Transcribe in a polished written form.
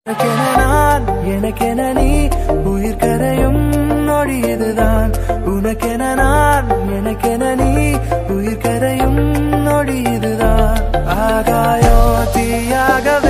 எனக்கென நீ உயிர் கரையும் நொடி இதுதான் உனக்கென நான் எனக்கென நீ உயிர் கரையும் நொடி இதுதான் ஆகாயோ தீயாக